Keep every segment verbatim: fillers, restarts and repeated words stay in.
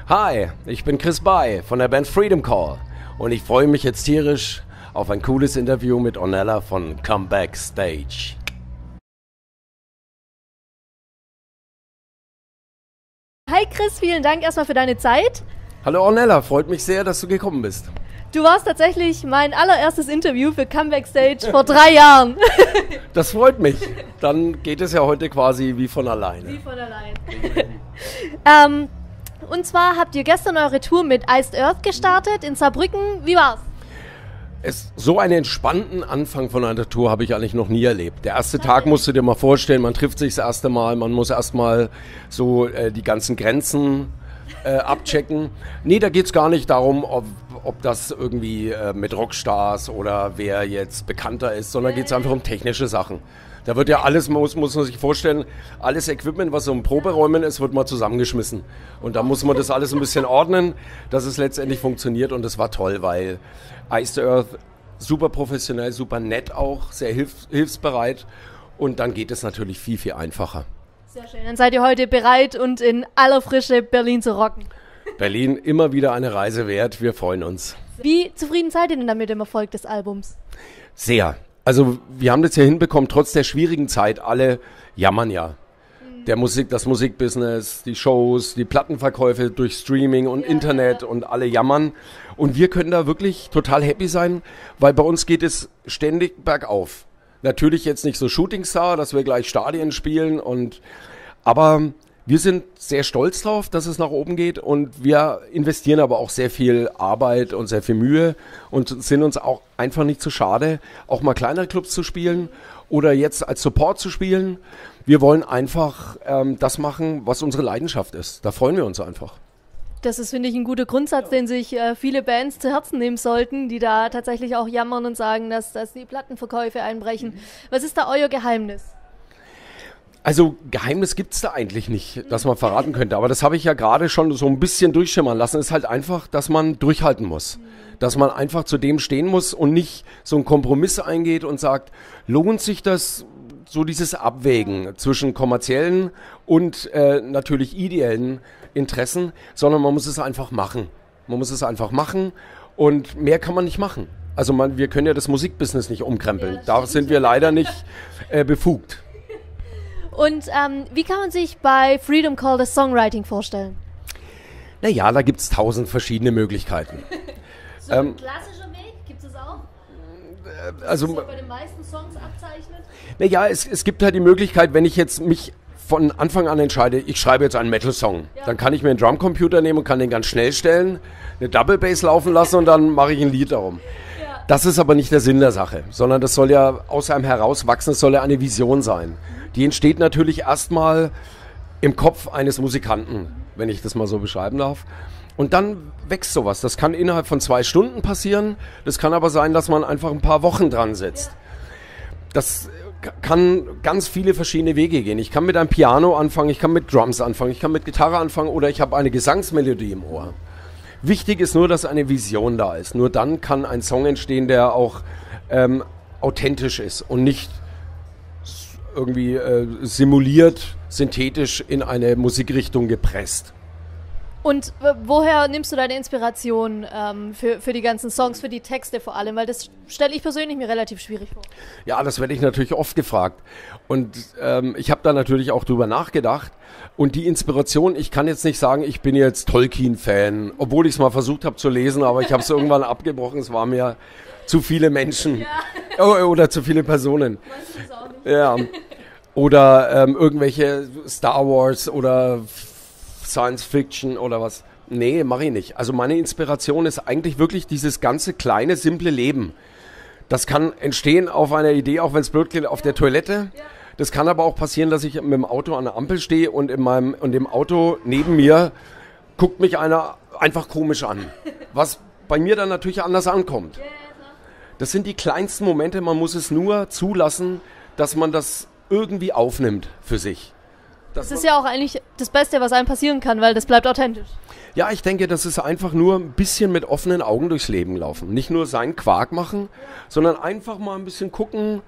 Hi, ich bin Chris Bay von der Band Freedom Call und ich freue mich jetzt tierisch auf ein cooles Interview mit Ornella von Come Back Stage. Hi Chris, vielen Dank erstmal für deine Zeit. Hallo Ornella, freut mich sehr, dass du gekommen bist. Du warst tatsächlich mein allererstes Interview für Come Back Stage vor drei Jahren. Das freut mich. Dann geht es ja heute quasi wie von alleine. Wie von allein. ähm, und zwar habt ihr gestern eure Tour mit Iced Earth gestartet in Saarbrücken. Wie war's? Es, so einen entspannten Anfang von einer Tour habe ich eigentlich noch nie erlebt. Der erste Tag musst du dir mal vorstellen, man trifft sich das erste Mal, man muss erstmal so äh, die ganzen Grenzen äh, abchecken. Nee, da geht es gar nicht darum, ob, ob das irgendwie äh, mit Rockstars oder wer jetzt bekannter ist, sondern geht es einfach um technische Sachen. Da wird ja alles, muss, muss man sich vorstellen, alles Equipment, was so in Proberäumen ist, wird mal zusammengeschmissen. Und da muss man das alles ein bisschen ordnen, dass es letztendlich funktioniert. Und das war toll, weil Iced Earth super professionell, super nett auch, sehr hilf, hilfsbereit. Und dann geht es natürlich viel, viel einfacher. Sehr schön. Dann seid ihr heute bereit und in aller Frische Berlin zu rocken. Berlin immer wieder eine Reise wert. Wir freuen uns. Wie zufrieden seid ihr denn damit dem Erfolg des Albums? Sehr. Also wir haben das ja hinbekommen, trotz der schwierigen Zeit, alle jammern ja. Der Musik, das Musikbusiness, die Shows, die Plattenverkäufe durch Streaming und ja, Internet ja. Und alle jammern. Und wir können da wirklich total happy sein, weil bei uns geht es ständig bergauf. Natürlich jetzt nicht so Shootingstar, dass wir gleich Stadien spielen, und aber wir sind sehr stolz drauf, dass es nach oben geht, und wir investieren aber auch sehr viel Arbeit und sehr viel Mühe und sind uns auch einfach nicht zu schade, auch mal kleinere Clubs zu spielen oder jetzt als Support zu spielen. Wir wollen einfach ähm, das machen, was unsere Leidenschaft ist. Da freuen wir uns einfach. Das ist, finde ich, ein guter Grundsatz, den sich äh, viele Bands zu Herzen nehmen sollten, die da tatsächlich auch jammern und sagen, dass, dass die Plattenverkäufe einbrechen. Was ist da euer Geheimnis? Also Geheimnis gibt es da eigentlich nicht, das man verraten könnte. Aber das habe ich ja gerade schon so ein bisschen durchschimmern lassen. Es ist halt einfach, dass man durchhalten muss. Dass man einfach zu dem stehen muss und nicht so einen Kompromiss eingeht und sagt, lohnt sich das, so dieses Abwägen zwischen kommerziellen und äh, natürlich ideellen Interessen, sondern man muss es einfach machen. Man muss es einfach machen und mehr kann man nicht machen. Also man, wir können ja das Musikbusiness nicht umkrempeln. Ja, da sind wir leider nicht äh, befugt. Und ähm, wie kann man sich bei Freedom Call das Songwriting vorstellen? Naja, da gibt es tausend verschiedene Möglichkeiten. So ein ähm, klassischer Weg, gibt es auch? Äh, also, das ist ja bei den meisten Songs abzeichnet? Naja, es, es gibt halt die Möglichkeit, wenn ich jetzt mich von Anfang an entscheide, ich schreibe jetzt einen Metal-Song, ja. Dann kann ich mir einen Drumcomputer nehmen und kann den ganz schnell stellen, eine Double Bass laufen lassen und dann mache ich ein Lied darum. Ja. Das ist aber nicht der Sinn der Sache, sondern das soll ja aus einem herauswachsen, es soll ja eine Vision sein. Die entsteht natürlich erstmal im Kopf eines Musikanten, wenn ich das mal so beschreiben darf. Und dann wächst sowas. Das kann innerhalb von zwei Stunden passieren. Das kann aber sein, dass man einfach ein paar Wochen dran sitzt. Das kann ganz viele verschiedene Wege gehen. Ich kann mit einem Piano anfangen, ich kann mit Drums anfangen, ich kann mit Gitarre anfangen oder ich habe eine Gesangsmelodie im Ohr. Wichtig ist nur, dass eine Vision da ist. Nur dann kann ein Song entstehen, der auch ähm, authentisch ist und nicht irgendwie äh, simuliert, synthetisch in eine Musikrichtung gepresst. Und äh, woher nimmst du deine Inspiration ähm, für, für die ganzen Songs, für die Texte vor allem? Weil das stelle ich persönlich mir relativ schwierig vor. Ja, das werde ich natürlich oft gefragt. Und ähm, ich habe da natürlich auch drüber nachgedacht. Und die Inspiration, ich kann jetzt nicht sagen, ich bin jetzt Tolkien-Fan, obwohl ich es mal versucht habe zu lesen, aber ich habe es irgendwann abgebrochen. Es war mir zu viele Menschen ja. Oder zu viele Personen. Meistens auch nicht. Ja. Oder ähm, irgendwelche Star Wars oder Science Fiction oder was. Nee, mache ich nicht. Also meine Inspiration ist eigentlich wirklich dieses ganze kleine, simple Leben. Das kann entstehen auf einer Idee, auch wenn es blöd klingt, auf der Toilette. Das kann aber auch passieren, dass ich mit dem Auto an der Ampel stehe und in meinem und dem Auto neben mir guckt mich einer einfach komisch an. Was bei mir dann natürlich anders ankommt. Das sind die kleinsten Momente, man muss es nur zulassen, dass man das irgendwie aufnimmt für sich. Das ist ja auch eigentlich das Beste, was einem passieren kann, weil das bleibt authentisch. Ja, ich denke, das ist einfach nur ein bisschen mit offenen Augen durchs Leben laufen. Nicht nur seinen Quark machen, sondern einfach mal ein bisschen gucken.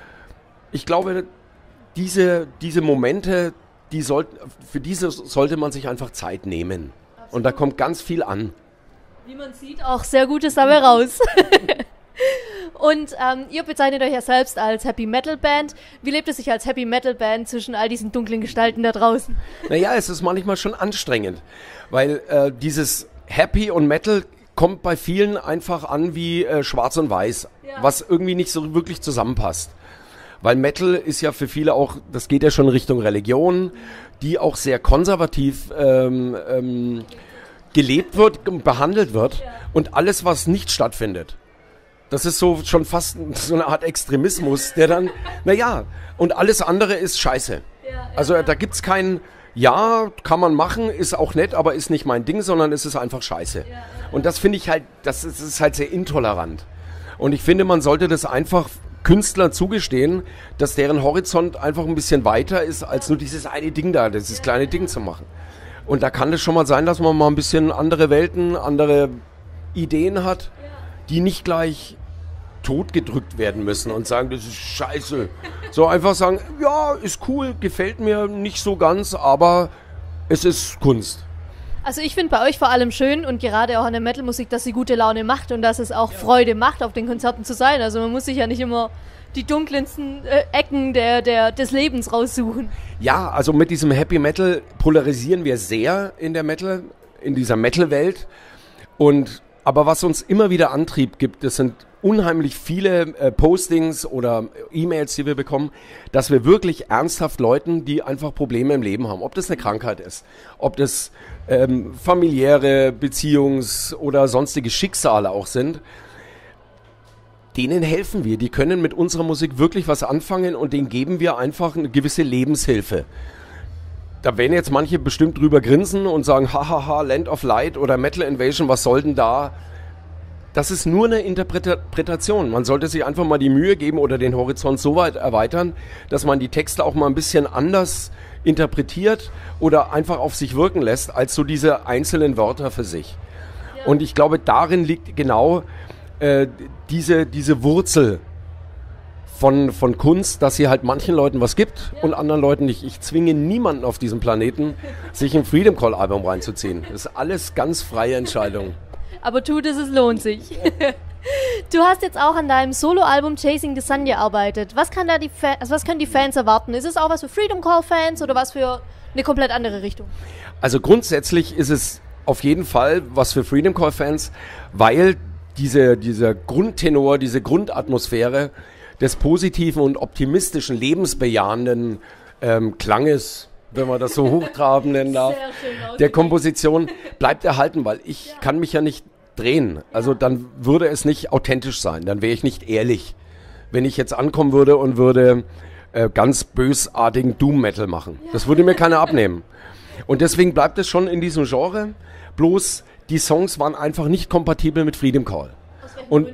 Ich glaube, diese, diese Momente, die sollten, für diese sollte man sich einfach Zeit nehmen. Und da kommt ganz viel an. Wie man sieht, auch sehr Gutes dabei raus. Und ähm, ihr bezeichnet euch ja selbst als Happy Metal Band. Wie lebt es sich als Happy Metal Band zwischen all diesen dunklen Gestalten da draußen? Naja, es ist manchmal schon anstrengend, weil äh, dieses Happy und Metal kommt bei vielen einfach an wie äh, Schwarz und Weiß, ja. Was irgendwie nicht so wirklich zusammenpasst. Weil Metal ist ja für viele auch, das geht ja schon Richtung Religion, die auch sehr konservativ ähm, ähm, gelebt wird, behandelt wird, ja. Und alles, was nicht stattfindet. Das ist so schon fast so eine Art Extremismus, der dann, naja, und alles andere ist scheiße. Also da gibt's kein, ja, kann man machen, ist auch nett, aber ist nicht mein Ding, sondern es ist einfach scheiße. Und das finde ich halt, das ist, das ist halt sehr intolerant. Und ich finde, man sollte das einfach Künstlern zugestehen, dass deren Horizont einfach ein bisschen weiter ist, als nur dieses eine Ding da, dieses kleine Ding zu machen. Und da kann es schon mal sein, dass man mal ein bisschen andere Welten, andere Ideen hat, die nicht gleich totgedrückt werden müssen und sagen, das ist scheiße. So einfach sagen, ja, ist cool, gefällt mir nicht so ganz, aber es ist Kunst. Also ich finde bei euch vor allem schön und gerade auch an der Metal-Musik, dass sie gute Laune macht und dass es auch ja. Freude macht, auf den Konzerten zu sein. Also man muss sich ja nicht immer die dunklensten äh, Ecken der, der, des Lebens raussuchen. Ja, also mit diesem Happy Metal polarisieren wir sehr in der Metal, in dieser Metal-Welt. Und aber was uns immer wieder Antrieb gibt, das sind unheimlich viele äh, Postings oder E-Mails, die wir bekommen, dass wir wirklich ernsthaft Leuten, die einfach Probleme im Leben haben, ob das eine Krankheit ist, ob das ähm, familiäre Beziehungs- oder sonstige Schicksale auch sind, denen helfen wir. Die können mit unserer Musik wirklich was anfangen und denen geben wir einfach eine gewisse Lebenshilfe. Da werden jetzt manche bestimmt drüber grinsen und sagen, hahaha, Land of Light oder Metal Invasion, was soll denn da? Das ist nur eine Interpretation. Man sollte sich einfach mal die Mühe geben oder den Horizont so weit erweitern, dass man die Texte auch mal ein bisschen anders interpretiert oder einfach auf sich wirken lässt, als so diese einzelnen Wörter für sich. Ja. Und ich glaube, darin liegt genau äh, diese, diese Wurzel Von, von Kunst, dass sie halt manchen Leuten was gibt und anderen Leuten nicht. Ich zwinge niemanden auf diesem Planeten, sich ein Freedom Call Album reinzuziehen. Das ist alles ganz freie Entscheidung. Aber tut es, es lohnt sich. Du hast jetzt auch an deinem Soloalbum Chasing the Sun gearbeitet. Was kann da die Fa- also was können die Fans erwarten? Ist es auch was für Freedom Call Fans oder was für eine komplett andere Richtung? Also grundsätzlich ist es auf jeden Fall was für Freedom Call Fans, weil diese, dieser Grundtenor, diese Grundatmosphäre des positiven und optimistischen, lebensbejahenden ähm, Klanges, wenn man das so hochtrabend nennen darf, der Komposition bleibt erhalten, weil ich ja. kann mich ja nicht drehen. Also dann würde es nicht authentisch sein, dann wäre ich nicht ehrlich. Wenn ich jetzt ankommen würde und würde äh, ganz bösartigen Doom-Metal machen. Ja. Das würde mir keiner abnehmen. Und deswegen bleibt es schon in diesem Genre, bloß die Songs waren einfach nicht kompatibel mit Freedom Call. Und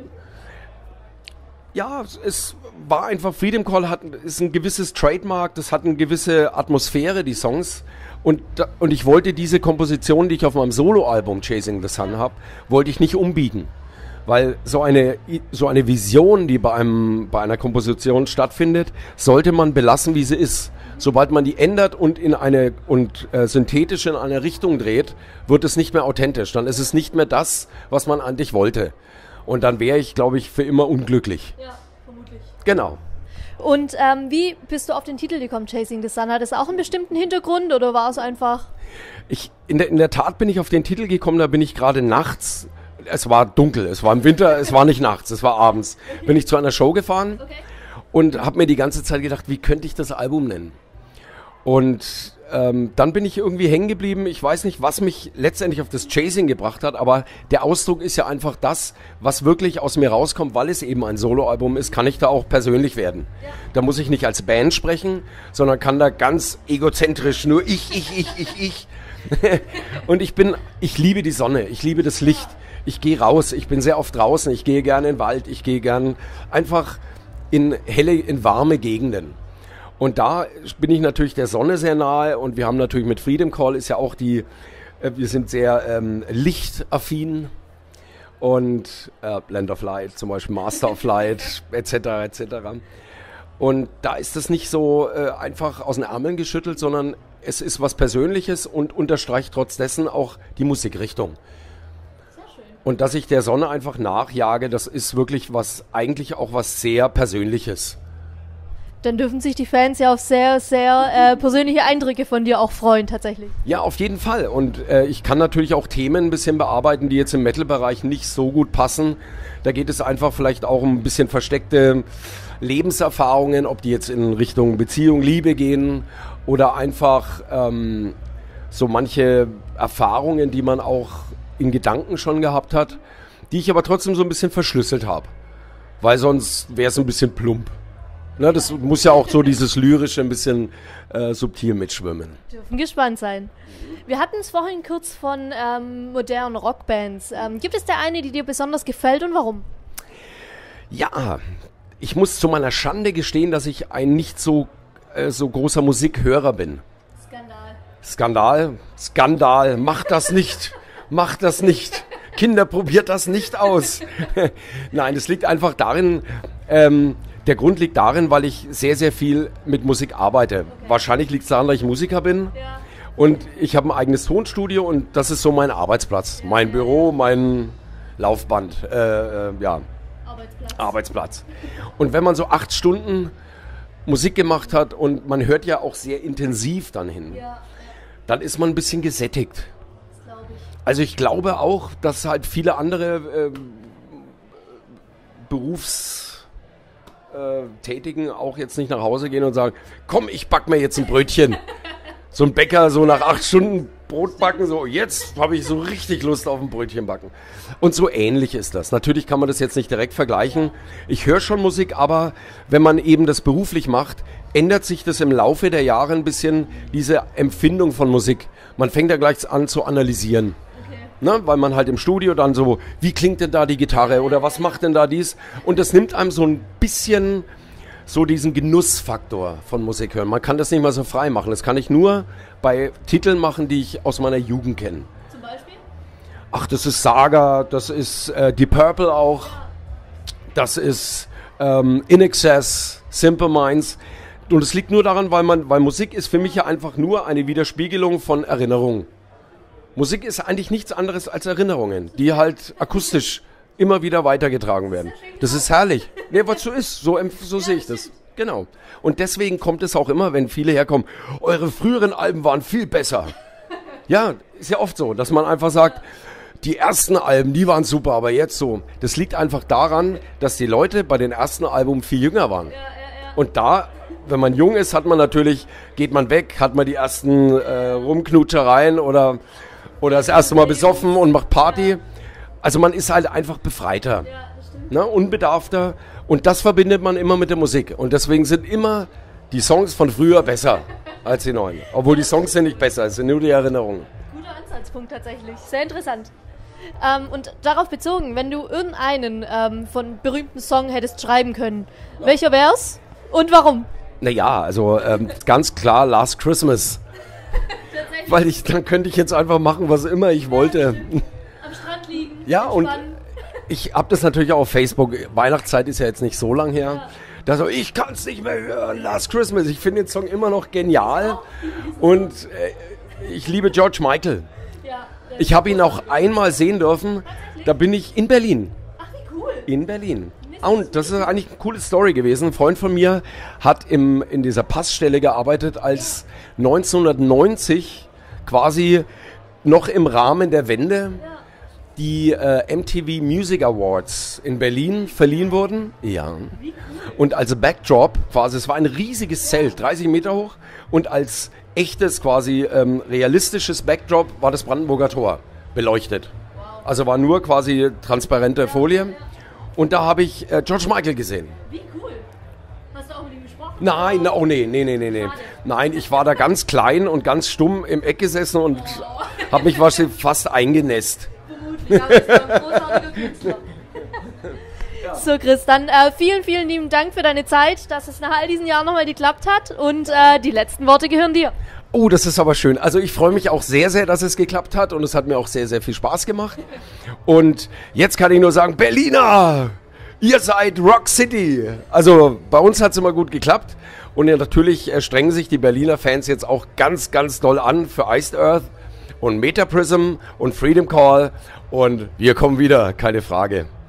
ja, es war einfach, Freedom Call hat, ist ein gewisses Trademark, das hat eine gewisse Atmosphäre, die Songs. Und, und ich wollte diese Komposition, die ich auf meinem Soloalbum Chasing the Sun habe, wollte ich nicht umbiegen. Weil so eine, so eine Vision, die bei, einem, bei einer Komposition stattfindet, sollte man belassen, wie sie ist. Sobald man die ändert und in eine und äh, synthetisch in eine Richtung dreht, wird es nicht mehr authentisch. Dann ist es nicht mehr das, was man eigentlich wollte. Und dann wäre ich, glaube ich, für immer unglücklich. Ja, vermutlich. Genau. Und ähm, wie bist du auf den Titel gekommen, Chasing the Sun? Hat es auch einen bestimmten Hintergrund oder war es einfach... Ich, in, der, in der Tat bin ich auf den Titel gekommen, da bin ich gerade nachts, es war dunkel, es war im Winter, es war nicht nachts, es war abends, okay. Bin ich zu einer Show gefahren okay. und habe mir die ganze Zeit gedacht, wie könnte ich das Album nennen? Und ähm, dann bin ich irgendwie hängen geblieben. Ich weiß nicht, was mich letztendlich auf das Chasing gebracht hat, aber der Ausdruck ist ja einfach das, was wirklich aus mir rauskommt, weil es eben ein Soloalbum ist, kann ich da auch persönlich werden. Ja. Da muss ich nicht als Band sprechen, sondern kann da ganz egozentrisch nur ich, ich, ich, ich, ich. Und ich bin, ich liebe die Sonne, ich liebe das Licht. Ich gehe raus, ich bin sehr oft draußen, ich gehe gerne in den Wald, ich gehe gern einfach in helle, in warme Gegenden. Und da bin ich natürlich der Sonne sehr nahe und wir haben natürlich mit Freedom Call ist ja auch die, äh, wir sind sehr ähm, lichtaffin und äh, Land of Light, zum Beispiel Master of Light, et cetera et cetera. Und da ist es nicht so äh, einfach aus den Ärmeln geschüttelt, sondern es ist was Persönliches und unterstreicht trotz dessen auch die Musikrichtung. Sehr schön. Und dass ich der Sonne einfach nachjage, das ist wirklich was, eigentlich auch was sehr Persönliches. Dann dürfen sich die Fans ja auf sehr, sehr äh, persönliche Eindrücke von dir auch freuen, tatsächlich. Ja, auf jeden Fall. Und äh, ich kann natürlich auch Themen ein bisschen bearbeiten, die jetzt im Metal-Bereich nicht so gut passen. Da geht es einfach vielleicht auch um ein bisschen versteckte Lebenserfahrungen, ob die jetzt in Richtung Beziehung, Liebe gehen oder einfach ähm, so manche Erfahrungen, die man auch in Gedanken schon gehabt hat, die ich aber trotzdem so ein bisschen verschlüsselt habe. Weil sonst wäre es ein bisschen plump. Ne, das muss ja auch so dieses Lyrische ein bisschen äh, subtil mitschwimmen. Dürfen gespannt sein. Wir hatten es vorhin kurz von ähm, modernen Rockbands. Ähm, gibt es da eine, die dir besonders gefällt und warum? Ja, ich muss zu meiner Schande gestehen, dass ich ein nicht so, äh, so großer Musikhörer bin. Skandal. Skandal? Skandal. Macht das nicht. Macht das nicht. Kinder, probiert das nicht aus. Nein, es liegt einfach darin, ähm, der Grund liegt darin, weil ich sehr, sehr viel mit Musik arbeite. Okay. Wahrscheinlich liegt es daran, dass ich Musiker bin. Ja. Und ich habe ein eigenes Tonstudio und das ist so mein Arbeitsplatz. Ja. Mein Büro, mein Laufband. Äh, äh, ja. Arbeitsplatz. Arbeitsplatz. Und wenn man so acht Stunden Musik gemacht hat und man hört ja auch sehr intensiv dann hin, ja. dann ist man ein bisschen gesättigt. Das glaube ich. Also ich glaube auch, dass halt viele andere äh, Berufs... Äh, Tätigen auch jetzt nicht nach Hause gehen und sagen, komm, ich back mir jetzt ein Brötchen. So ein Bäcker, so nach acht Stunden Brot backen, so jetzt habe ich so richtig Lust auf ein Brötchen backen. Und so ähnlich ist das. Natürlich kann man das jetzt nicht direkt vergleichen. Ich höre schon Musik, aber wenn man eben das beruflich macht, ändert sich das im Laufe der Jahre ein bisschen, diese Empfindung von Musik. Man fängt ja gleich an zu analysieren. Ne, weil man halt im Studio dann so, wie klingt denn da die Gitarre oder was macht denn da dies? Und das nimmt einem so ein bisschen so diesen Genussfaktor von Musik hören. Man kann das nicht mal so frei machen. Das kann ich nur bei Titeln machen, die ich aus meiner Jugend kenne. Zum Beispiel? Ach, das ist Saga, das ist äh, Deep Purple auch, das ist ähm, In Excess, Simple Minds. Und es liegt nur daran, weil, man, weil Musik ist für mich ja einfach nur eine Widerspiegelung von Erinnerungen. Musik ist eigentlich nichts anderes als Erinnerungen, die halt akustisch immer wieder weitergetragen werden. Das ist herrlich. Nee, was so ist, so, so sehe ich das. Genau. Und deswegen kommt es auch immer, wenn viele herkommen, eure früheren Alben waren viel besser. Ja, ist ja oft so, dass man einfach sagt, die ersten Alben, die waren super, aber jetzt so. Das liegt einfach daran, dass die Leute bei den ersten Alben viel jünger waren. Und da, wenn man jung ist, hat man natürlich, geht man weg, hat man die ersten äh, Rumknutschereien oder... Oder das erste Mal besoffen und macht Party. Also man ist halt einfach befreiter, ne, unbedarfter. Und das verbindet man immer mit der Musik. Und deswegen sind immer die Songs von früher besser als die neuen. Obwohl die Songs sind nicht besser, es sind nur die Erinnerungen. Guter Ansatzpunkt tatsächlich. Sehr interessant. Ähm, und darauf bezogen, wenn du irgendeinen ähm, von berühmten Song hättest schreiben können, ja. welcher wär's und warum? Naja, also ähm, ganz klar Last Christmas. Weil ich, dann könnte ich jetzt einfach machen, was immer ich wollte. Am Strand liegen. Ja, und ich habe das natürlich auch auf Facebook. Weihnachtszeit ist ja jetzt nicht so lang her. Ja. Da so, ich kann es nicht mehr hören, Last Christmas. Ich finde den Song immer noch genial. Und äh, ich liebe George Michael. Ja, ich habe ihn auch einmal sehen dürfen. Da bin ich in Berlin. Ach, wie cool. In Berlin. Und das ist eigentlich eine coole Story gewesen. Ein Freund von mir hat im, in dieser Passstelle gearbeitet, als neunzehnhundertneunzig quasi noch im Rahmen der Wende die äh, M T V Music Awards in Berlin verliehen wurden. Ja. Und als Backdrop quasi, es war ein riesiges Zelt, dreißig Meter hoch. Und als echtes quasi ähm, realistisches Backdrop war das Brandenburger Tor beleuchtet. Also war nur quasi transparente Folie. Und da habe ich äh, George Michael gesehen. Wie cool. Hast du auch mit ihm gesprochen? Nein, na, oh nee, nee, nee, nee, nee. Nein, ich war da ganz klein und ganz stumm im Eck gesessen und oh. habe mich wahrscheinlich fast eingenässt. Vermutlich, aber das war ein großartiger Künstler. Ja. So Chris, dann äh, vielen, vielen lieben Dank für deine Zeit, dass es nach all diesen Jahren nochmal geklappt hat und äh, die letzten Worte gehören dir. Oh, das ist aber schön. Also ich freue mich auch sehr, sehr, dass es geklappt hat und es hat mir auch sehr, sehr viel Spaß gemacht. Und jetzt kann ich nur sagen, Berliner, Ihr seid Rock City. Also bei uns hat es immer gut geklappt. Und ja, natürlich äh, strengen sich die Berliner Fans jetzt auch ganz, ganz doll an für Iced Earth und Metaprism und Freedom Call. Und wir kommen wieder, keine Frage.